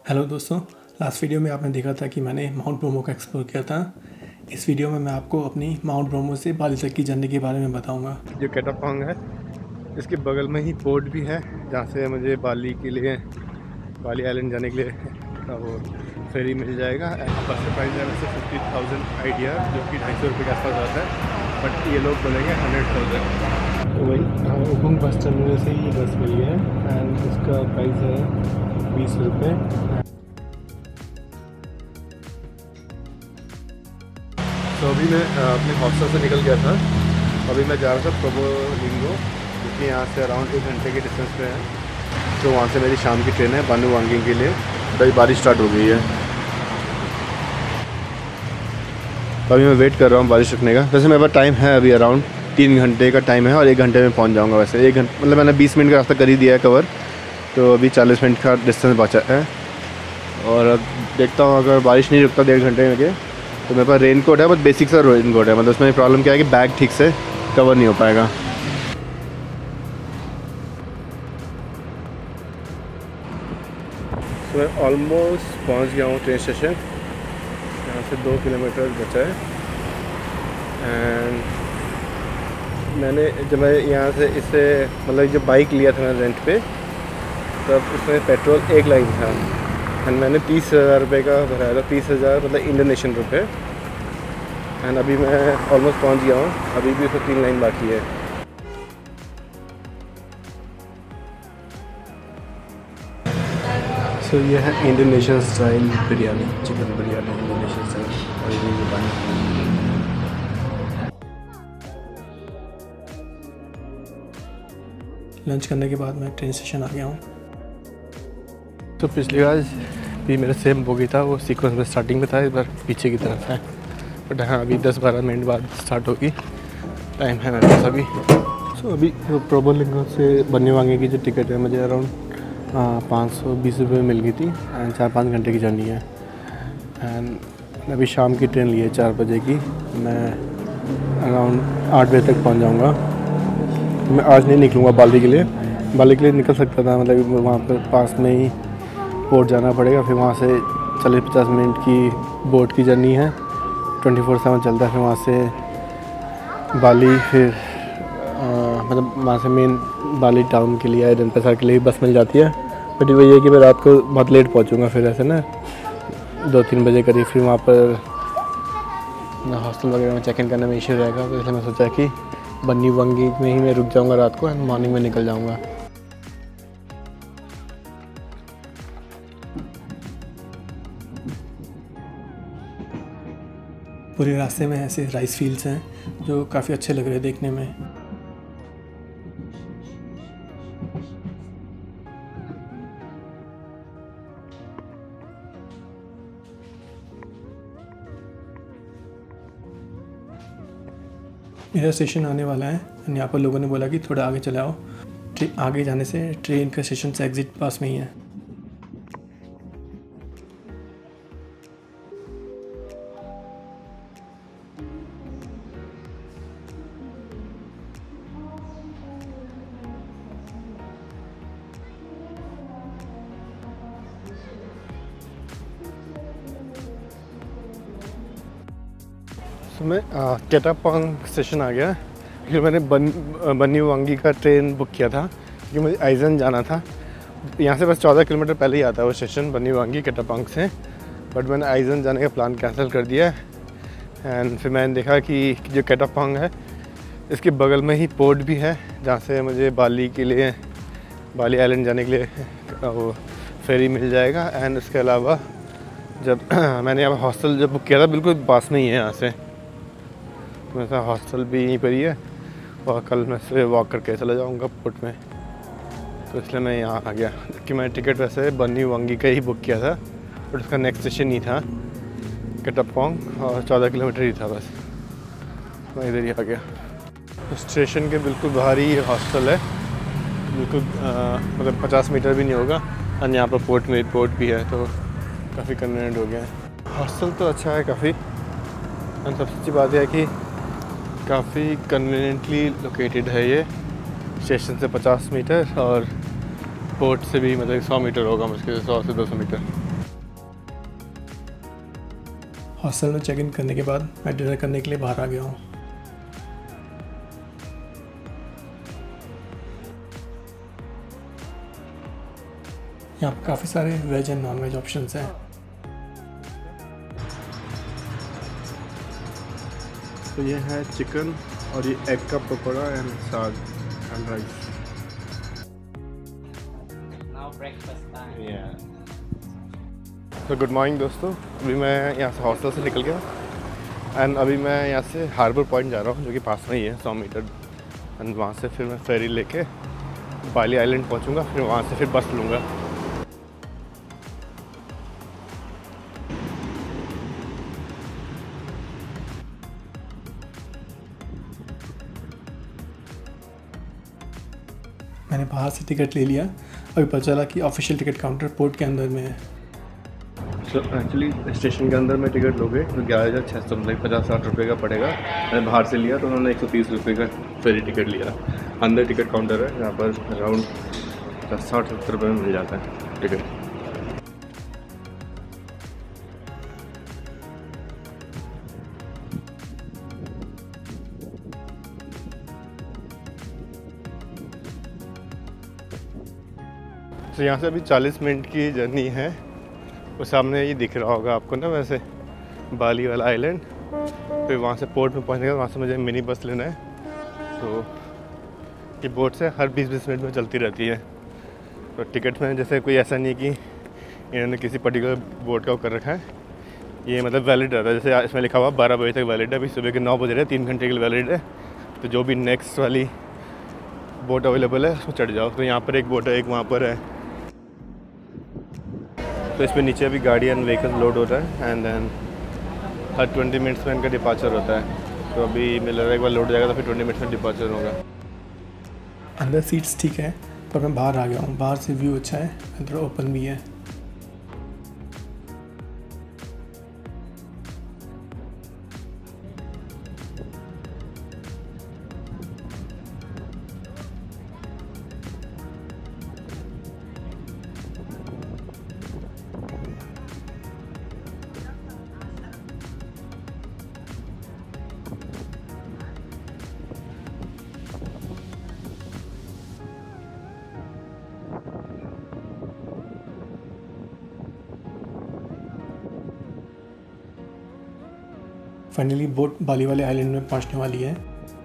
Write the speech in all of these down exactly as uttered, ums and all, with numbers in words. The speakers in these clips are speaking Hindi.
हेलो दोस्तों, लास्ट वीडियो में आपने देखा था कि मैंने माउंट ब्रोमो का एक्सप्लोर किया था। इस वीडियो में मैं आपको अपनी माउंट ब्रोमो से बाली तक की जर्नी के बारे में बताऊंगा। जो केटापांग है इसके बगल में ही पोर्ट भी है जहाँ से मुझे बाली के लिए बाली आइलैंड जाने के लिए वो फेरी मिल जाएगा। बस का प्राइस है वैसे फिफ्टी थाउजेंड आइडिया, जो कि ढाई सौ रुपये के आसपास आता है, बट ये लोग बोलेंगे हंड्रेड थाउजेंड। तो वही उबुंग बस टर्मिनल से ही बस मिली है एंड इसका प्राइस है बीस रुपये। तो अभी मैं अपने हॉस्टल से निकल गया था। अभी मैं जा रहा था प्रोबोलिंगो, जो कि यहाँ से अराउंड एक घंटे के डिस्टेंस पे है। तो वहाँ से मेरी शाम की ट्रेन है बानू वांगिंग के लिए। अभी बारिश स्टार्ट हो गई है, तो अभी मैं वेट कर रहा हूँ बारिश रुकने का। वैसे मेरे पास टाइम है अभी अराउंड तीन घंटे का टाइम है और एक घंटे में पहुँच जाऊँगा। वैसे एक घंटे मतलब मैंने बीस मिनट का रास्ता कर ही दिया है कवर, तो अभी चालीस मिनट का डिस्टेंस बचा है। और अब देखता हूँ अगर बारिश नहीं रुकता डेढ़ घंटे में के, तो मेरे पास रेन कोट है, बस बेसिक सा रेन कोट है। मतलब उसमें प्रॉब्लम क्या है कि बैग ठीक से कवर नहीं हो पाएगा। तो मैं ऑलमोस्ट पहुंच गया हूँ ट्रेन स्टेशन। यहाँ से दो किलोमीटर बचा है। एंड मैंने जब मैं यहाँ से इससे मतलब जब बाइक लिया था मैं रेंट पे, तब उसमें पेट्रोल एक लाइन था एंड मैंने तीस हज़ार रुपये का भराया था। तीस हज़ार मतलब इंडोनेशियन रुपये। एंड अभी मैं ऑलमोस्ट पहुंच गया हूँ। अभी भी उसमें तीन लाइन बाकी है। सो so, ये है Indonesian style biryani, chicken biryani Indonesian style. और ये पानी लंच करने के बाद मैं ट्रेन स्टेशन आ गया हूँ। तो पिछली बार भी मेरा सेम बोगी था, वो सीक्वेंस में स्टार्टिंग में था, इस बार पीछे की तरफ है। बट हाँ, अभी दस बारह मिनट बाद स्टार्ट होगी। टाइम है मेरे पास अभी। सो so, अभी प्रोबोलिंगो से बनने वांगे की जो टिकट है मुझे अराउंड पाँच सौ बीस रुपये में मिल गई थी। एंड चार पाँच घंटे की जर्नी है। एंड अभी शाम की ट्रेन ली है चार बजे की। मैं अराउंड आठ बजे तक पहुँच जाऊँगा। मैं आज नहीं निकलूँगा बाली के लिए। बाली के लिए निकल सकता था, मतलब वहाँ पर पास में ही पोर्ट जाना पड़ेगा। फिर वहाँ से चालीस पचास मिनट की बोट की जर्नी है, ट्वेंटी फोर सेवन चलता है। फिर वहाँ से बाली, फिर आ, मतलब वहाँ से मेन बाली टाउन के लिए डेनपसार के लिए भी बस मिल जाती है। बट वही है कि मैं रात को बहुत लेट पहुँचूँगा, फिर ऐसे ना दो तीन बजे करीब। फिर वहाँ पर हॉस्टल वगैरह में चेक इन करने में इशू रहेगा, तो इसलिए मैं सोचा कि बन्नी वांगी में ही मैं रुक जाऊँगा रात को एंड मॉर्निंग में निकल जाऊँगा। पूरे रास्ते में ऐसे राइस फील्ड्स हैं जो काफ़ी अच्छे लग रहे हैं देखने में। मेरा स्टेशन आने वाला है और यहाँ पर लोगों ने बोला कि थोड़ा आगे चले आओ। आगे जाने से ट्रेन का स्टेशन से एग्जिट पास में ही है। तो मैं केटापांग स्टेशन आ गया। फिर मैंने बन बन्नी वांगी का ट्रेन बुक किया था क्योंकि मुझे आइजन जाना था। यहाँ से बस चौदह किलोमीटर पहले ही आता है वो स्टेशन बन्नी वांगी केटापांग से। बट मैंने आइजन जाने का प्लान कैंसिल कर दिया। एंड फिर मैंने देखा कि जो केटापांग है इसके बगल में ही पोर्ट भी है, जहाँ से मुझे बाली के लिए बाली आइलैंड जाने के लिए वो फेरी मिल जाएगा। एंड उसके अलावा जब मैंने यहाँ हॉस्टल जब बुक किया था बिल्कुल पास में ही है यहाँ से, मेरा हॉस्टल भी यहीं पर ही है। और कल मैं सुबह वॉक करके चला जाऊँगा पोर्ट में, तो इसलिए मैं यहाँ आ गया। कि मैंने टिकट वैसे बन्नी वांगी का ही बुक किया था, बट उसका नेक्स्ट स्टेशन ही था केटापांग और चौदह किलोमीटर ही था। बस मैं इधर ही आ गया। तो स्टेशन के बिल्कुल बाहर ही हॉस्टल है, बिल्कुल मतलब पचास मीटर भी नहीं होगा। और यहाँ पर पोर्ट में पोर्ट भी है, तो काफ़ी कन्वीनियंट हो गया है। हॉस्टल तो अच्छा है काफ़ी। और सबसे अच्छी बात है कि काफ़ी कन्वीनियंटली लोकेटेड है ये। स्टेशन से पचास मीटर और पोर्ट से भी मतलब सौ मीटर होगा मुश्किल से, सौ से दो सौ मीटर। हॉस्टल में चेक इन करने के बाद मैं डिनर करने के लिए बाहर आ गया हूँ। यहाँ पर काफ़ी सारे veg and non veg options हैं। तो ये है चिकन और ये एग का pakora and saag and rice. तो गुड मॉर्निंग दोस्तों, अभी मैं यहाँ से हॉस्टल से निकल गया एंड अभी मैं यहाँ से हार्बर पॉइंट जा रहा हूँ जो कि पास में ही है, सौ मीटर। एंड वहाँ से फिर मैं फेरी लेके बाली आइलैंड पहुँचूँगा, फिर वहाँ से फिर बस लूँगा। मैंने बाहर से टिकट ले लिया, अभी पता चला कि ऑफिशियल टिकट काउंटर पोर्ट के अंदर में है। तो एक्चुअली स्टेशन के अंदर में टिकट लोगे तो ग्यारह हज़ार छः सौ मतलब पचास साठ रुपये का पड़ेगा। मैंने बाहर से लिया तो उन्होंने एक सौ तीस रुपये का फेरी टिकट लिया। अंदर टिकट काउंटर है जहाँ पर अराउंड साठ सत्तर रुपये में मिल जाता है टिकट। तो यहाँ से अभी चालीस मिनट की जर्नी है। वो सामने ये दिख रहा होगा आपको ना वैसे बाली वाला आइलैंड। फिर वहाँ से पोर्ट में पहुँचने के बाद वहाँ से मुझे मिनी बस लेना है। तो ये बोट से हर बीस बीस मिनट में चलती रहती है। तो टिकट में जैसे कोई ऐसा नहीं है कि इन्होंने किसी पर्टिकुलर बोट का वो कर रखा है। ये मतलब वैलिड रहता है, जैसे इसमें लिखा हुआ बारह बजे तक वैलिड है। अभी सुबह के नौ बजे रहे, तीन घंटे के लिए वैलिड है। तो जो भी नेक्स्ट वाली बोट अवेलेबल है उसमें चढ़ जाओ। तो यहाँ पर एक बोट है, एक वहाँ पर है। तो इसमें नीचे अभी गाड़ी एंड व्हीकल लोड होता है एंड देन हर ट्वेंटी मिनट्स में इनका डिपार्चर होता है। तो अभी मिल रहा है एक बार लोड जाएगा तो फिर ट्वेंटी मिनट्स में डिपार्चर होगा। अंदर सीट्स ठीक है पर मैं बाहर आ गया हूँ। बाहर से व्यू अच्छा है, अंदर ओपन भी है। फाइनली बोट बाली वाले आइलैंड में पहुंचने वाली है।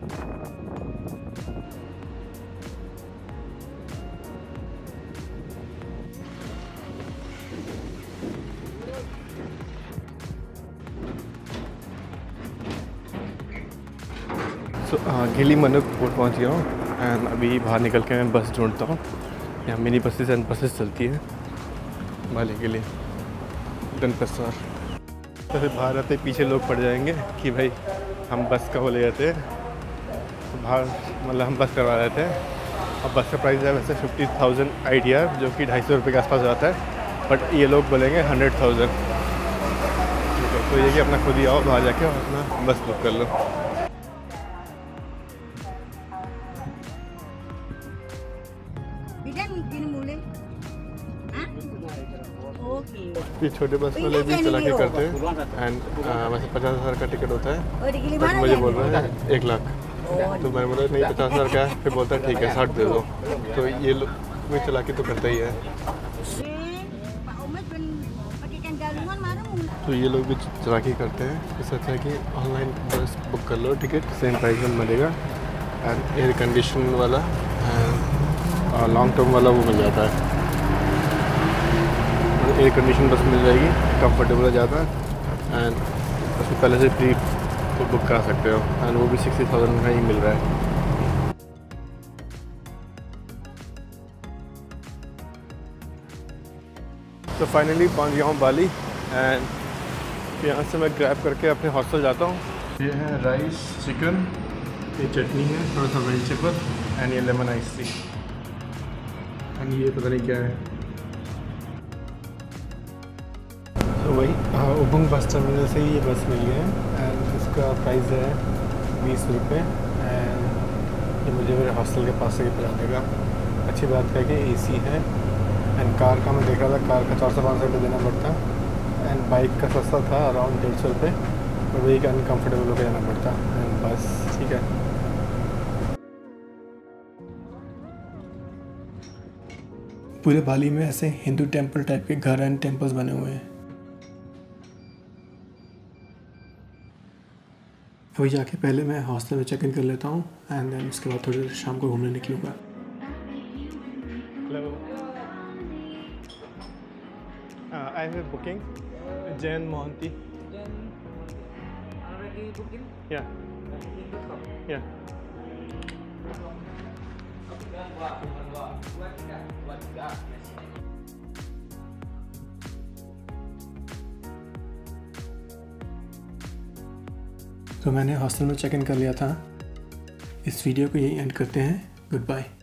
सो so, गिलीमनुक पोर्ट पहुंच गया हूँ एंड अभी बाहर निकल के मैं बस ढूंढता हूँ। यहाँ मिनी बसेस एंड बसेस चलती है बाली के लिए, डनपसर। तो फिर बाहर आते पीछे लोग पड़ जाएंगे कि भाई हम बस का वो ले जाते हैं। तो बाहर मतलब हम बस करवा देते हैं। अब बस का प्राइस है वैसे fifty thousand I D R जो कि ढाई सौ रुपये के आसपास जाता है, बट ये लोग बोलेंगे हंड्रेड थाउजेंड। ठीक है, तो ये कि अपना खुद ही आओ बाहर जाके और अपना बस बुक कर लो। ये छोटे बस वाले भी चला के करते हैं एंड वैसे पचास हज़ार का टिकट होता है, बट मुझे बोल रहा है एक लाख। तो मैंने बोला नहीं पचास हज़ार का है, फिर बोलता है ठीक है साठ दे दो। तो ये लोग भी चला के तो करता ही है। तो ये लोग भी चला के करते हैं। इससे अच्छा है कि ऑनलाइन बस बुक कर लो, टिकट सेम प्राइस में मिलेगा एंड एयर कंडीशन वाला एंड लॉन्ग टर्म वाला वो मिल जाता है। एयर कंडीशन बस मिल जाएगी, कंफर्टेबल हो जाता है एंड उसमें पहले से प्री तो बुक करा सकते हो एंड वो भी सिक्सटी थाउजेंड का ही मिल रहा है। तो फाइनली पहुंच गया हूँ बाली एंड यहाँ से मैं ग्रैब करके अपने हॉस्टल जाता हूँ। ये है राइस, चिकन, ये चटनी है, थोड़ा सा वेजिटेबल एंड ये लेमन आइस टी एंड ये पता नहीं क्या है। तो वही उबुंग बस टर्मिनल से ही ये बस मिली है एंड इसका प्राइस है बीस रुपये एंड ये मुझे मेरे हॉस्टल के पास से ही पहुँचा देगा। अच्छी बात है कि एसी है एंड कार का मैं देख रहा था, कार का चार सौ पाँच सौ रुपये देना पड़ता है एंड बाइक का सस्ता था अराउंड डेढ़ सौ रुपये, और वही का अनकम्फर्टेबल होकर जाना पड़ता। एंड बस ठीक है। पूरे बाली में ऐसे हिंदू टेम्पल टाइप के घर एंड टेम्पल्स बने हुए हैं। अभी जाके पहले मैं हॉस्टल में चेक इन कर लेता हूँ एंड देन उसके बाद थोड़ी देर शाम को घूमने निकलूँगा। Hello, I have booking Jain Mohanty. Already booking? या booking dot com. या Dua, dua, dua tiga, dua tiga. तो मैंने हॉस्टल में चेक इन कर लिया था। इस वीडियो को यही एंड करते हैं। Good bye.